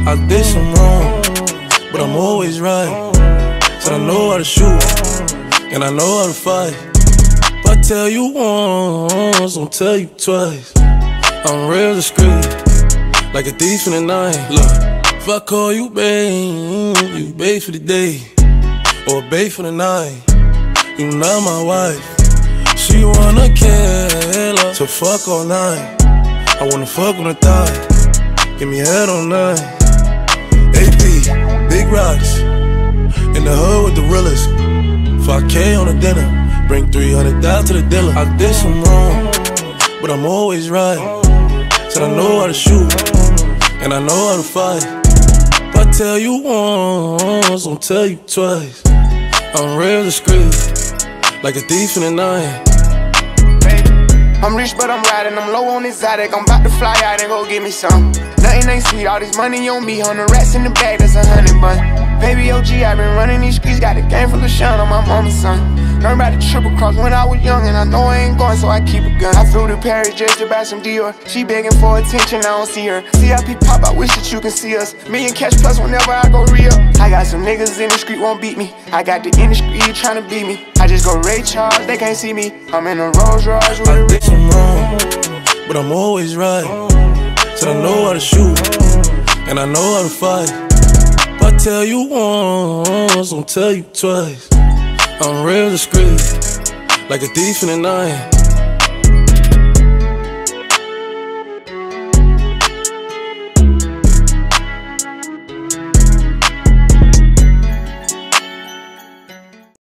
I did some wrong, but I'm always right. Said I know how to shoot, and I know how to fight. If I tell you once, I'll tell you twice. I'm real discreet, like a thief in the night. Look, if I call you babe, you babe for the day, or babe for the night. You not my wife. She wanna kill her, so fuck all night. I wanna fuck on her thigh, give me head all night. AP, big rocks, in the hood with the realest. 5K on the dinner, bring 300,000 to the dealer. I did some wrong, but I'm always right. Said I know how to shoot, and I know how to fight. If I tell you once, I'll tell you twice. I'm real discreet, like a thief in the night. I'm rich but I'm riding, I'm low on exotic. I'm about to fly out and go get me some. Nothing ain't sweet, all this money on me. 100 rats in the bag, that's 100 bun. Baby OG, I been running these streets. Got a game full of shine on my mama's son. Learned about the triple cross when I was young, and I know I ain't going, so I keep a gun. I flew to Paris just to buy some Dior. She begging for attention, I don't see her. CIP pop, I wish that you can see us. Million cash plus whenever I go real. I got some niggas in the street won't beat me. I got the industry trying to beat me. I just go Ray Charles, they can't see me. I'm in a Rolls Royce with I did some wrong, but I'm always right. Said I know how to shoot, and I know how to fight. If I tell you once, I'll tell you twice. I'm real discreet, like a thief in the night.